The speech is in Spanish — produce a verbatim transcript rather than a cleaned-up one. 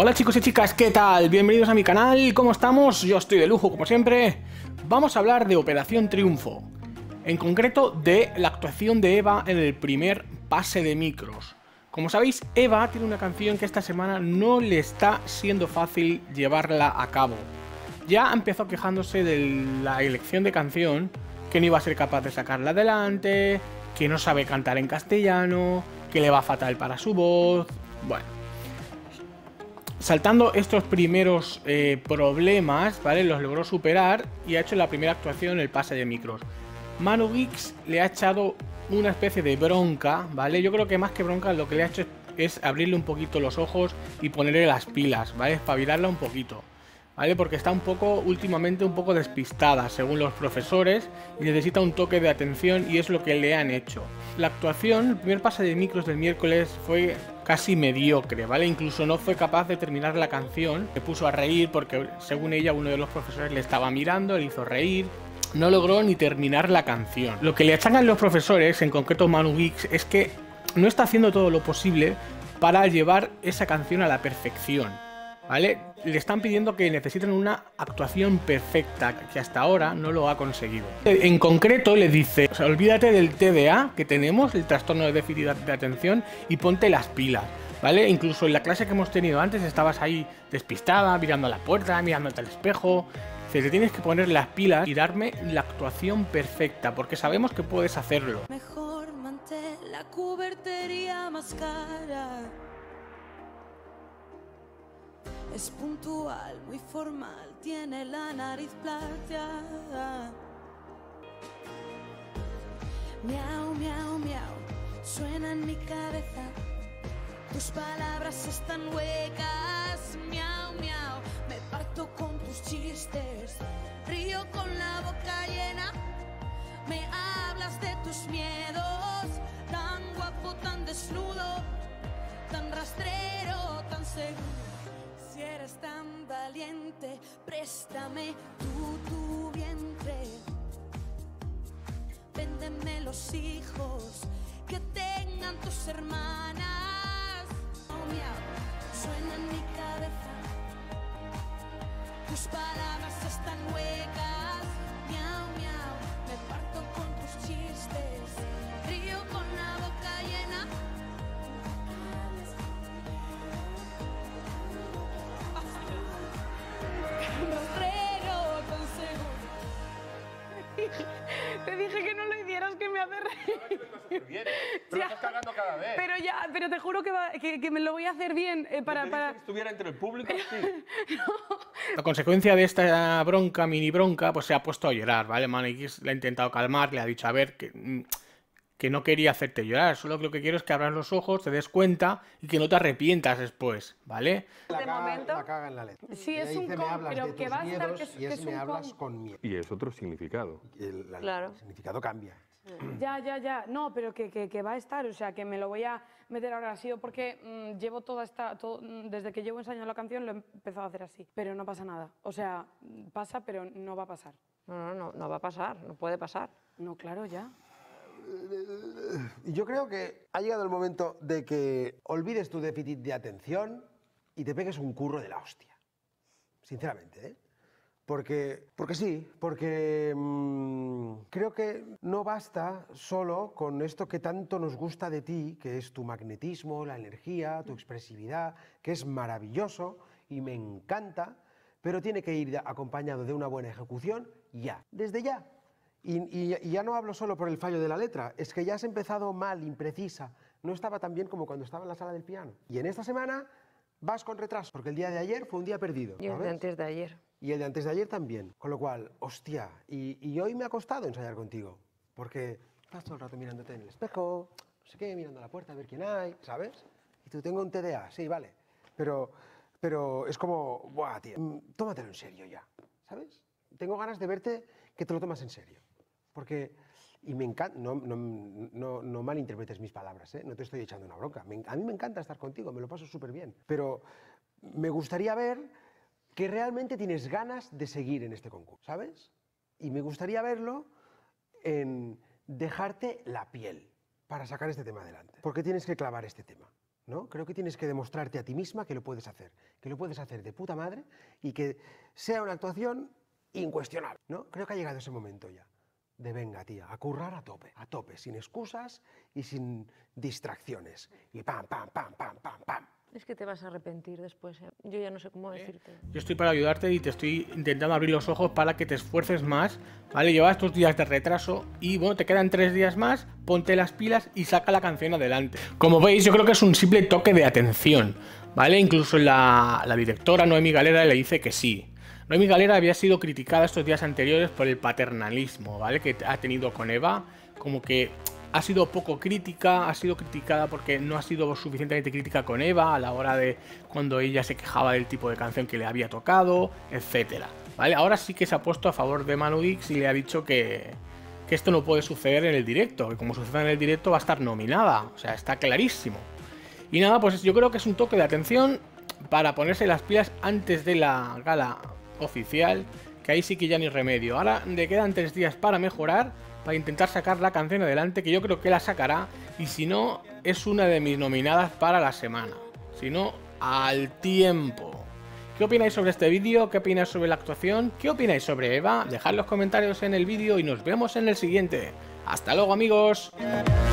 Hola chicos y chicas, ¿qué tal? Bienvenidos a mi canal, ¿cómo estamos? Yo estoy de lujo como siempre. Vamos a hablar de Operación Triunfo, en concreto de la actuación de Eva en el primer pase de micros. Como sabéis, Eva tiene una canción que esta semana no le está siendo fácil llevarla a cabo. Ya empezó quejándose de la elección de canción, que no iba a ser capaz de sacarla adelante, que no sabe cantar en castellano, que le va fatal para su voz. Bueno, saltando estos primeros eh, problemas, ¿vale? Los logró superar y ha hecho la primera actuación en el pase de micros. Manu Guix le ha echado una especie de bronca, ¿vale? Yo creo que más que bronca lo que le ha hecho es abrirle un poquito los ojos y ponerle las pilas, ¿vale? Espabilarla un poquito, ¿vale? Porque está un poco, últimamente un poco despistada, según los profesores, y necesita un toque de atención y es lo que le han hecho. La actuación, el primer pase de micros del miércoles fue casi mediocre, ¿vale? Incluso no fue capaz de terminar la canción, se puso a reír porque según ella uno de los profesores le estaba mirando, le hizo reír. No logró ni terminar la canción. Lo que le achacan los profesores, en concreto Manu Guix, es que no está haciendo todo lo posible para llevar esa canción a la perfección, ¿vale? Le están pidiendo que necesitan una actuación perfecta, que hasta ahora no lo ha conseguido. En concreto le dice, o sea, olvídate del T D A que tenemos, el trastorno de déficit de atención, y ponte las pilas, ¿vale? Incluso en la clase que hemos tenido antes estabas ahí despistada, mirando a la puerta, mirándote al espejo. Te tienes que poner las pilas y darme la actuación perfecta, porque sabemos que puedes hacerlo. Mejor mantén la cubertería más cara. Es puntual, muy formal, tiene la nariz plateada. Miau, miau, miau, suena en mi cabeza. Tus palabras están huecas. Miau, miau, me parto con tus chistes. Río con la boca llena. Me hablas de tus miedos. Tan guapo, tan desnudo, tan rastrero, tan seguro. Si eres tan valiente, préstame tú tu vientre. Véndeme los hijos que tengan tus hermanas. Oh, miau, suena en mi cabeza. Tus palabras están huecas. Miau, miau, me parto con tus chistes. Río con la boca llena. Te dije que no lo hicieras, que me hace reír. Pero estás cagando cada vez. Pero ya, pero te juro que, va, que, que me lo voy a hacer bien eh, para, para... que estuviera entre el público, sí. No. La consecuencia de esta bronca, mini bronca, pues se ha puesto a llorar, ¿vale? Manu Guix le ha intentado calmar, le ha dicho, a ver, que, que no quería hacerte llorar, solo que lo que quiero es que abras los ojos, te des cuenta y que no te arrepientas después, ¿vale? La De caga, momento- la caga en la letra. Sí, Ella es un dice, con, me hablas pero de que tus va a estar miedos que es- y que es, es me un hablas con. con miedo. Y es otro significado. Y el, la- Claro. el significado cambia. Ya, ya, ya. No, pero que, que, que va a estar, o sea, que me lo voy a meter ahora. Ha sido porque mmm, llevo toda esta... Todo, desde que llevo ensayando la canción lo he empezado a hacer así. Pero no pasa nada. O sea, pasa, pero no va a pasar. No, no, no, no va a pasar, no puede pasar. No, claro, ya. Y yo creo que ha llegado el momento de que olvides tu déficit de atención y te pegues un curro de la hostia. Sinceramente, ¿eh? Porque, porque sí, porque mmm, creo que no basta solo con esto que tanto nos gusta de ti, que es tu magnetismo, la energía, tu expresividad, que es maravilloso y me encanta, pero tiene que ir acompañado de una buena ejecución ya, desde ya. Y, y, y ya no hablo solo por el fallo de la letra, es que ya has empezado mal, imprecisa, no estaba tan bien como cuando estaba en la sala del piano. Y en esta semana vas con retraso, porque el día de ayer fue un día perdido, Y el de ¿sabes? antes de ayer. Y el de antes de ayer también. Con lo cual, hostia, y, y hoy me ha costado ensayar contigo, porque estás todo el rato mirándote en el espejo, no sé qué, mirando a la puerta a ver quién hay, ¿sabes? Y tú, tengo un T D A, sí, vale, pero, pero es como, buah, tío, mm, tómatelo en serio ya, ¿sabes? Tengo ganas de verte que te lo tomas en serio, porque, y me encanta, no, no, no, no malinterpretes mis palabras, ¿eh? No te estoy echando una bronca, me, a mí me encanta estar contigo, me lo paso súper bien, pero me gustaría ver que realmente tienes ganas de seguir en este concurso, ¿sabes? Y me gustaría verlo en dejarte la piel para sacar este tema adelante. Porque tienes que clavar este tema. ¿no? Creo que tienes que demostrarte a ti misma que lo puedes hacer, que lo puedes hacer de puta madre y que sea una actuación incuestionable, ¿no? Creo que ha llegado ese momento ya, de venga, tía, a currar a tope, a tope, sin excusas y sin distracciones. Y pam, pam, pam, pam, pam, pam. Es que te vas a arrepentir después, ¿eh? Yo ya no sé cómo decirte. Yo estoy para ayudarte y te estoy intentando abrir los ojos para que te esfuerces más, ¿vale? Lleva estos días de retraso y, bueno, te quedan tres días más, ponte las pilas y saca la canción adelante. Como veis, yo creo que es un simple toque de atención, ¿vale? Incluso la, la directora Noemi Galera le dice que sí. Noemi Galera había sido criticada estos días anteriores por el paternalismo, ¿vale? Que ha tenido con Eva, como que ha sido poco crítica, ha sido criticada porque no ha sido suficientemente crítica con Eva a la hora de cuando ella se quejaba del tipo de canción que le había tocado, etcétera. ¿Vale? Ahora sí que se ha puesto a favor de Manu Guix y le ha dicho que, que esto no puede suceder en el directo, que como suceda en el directo va a estar nominada, o sea, está clarísimo. Y nada, pues yo creo que es un toque de atención para ponerse las pilas antes de la gala oficial, que ahí sí que ya ni remedio. Ahora le quedan tres días para mejorar, para intentar sacar la canción adelante, que yo creo que la sacará, y si no, es una de mis nominadas para la semana. Si no, al tiempo. ¿Qué opináis sobre este vídeo? ¿Qué opináis sobre la actuación? ¿Qué opináis sobre Eva? Dejad los comentarios en el vídeo y nos vemos en el siguiente. ¡Hasta luego, amigos!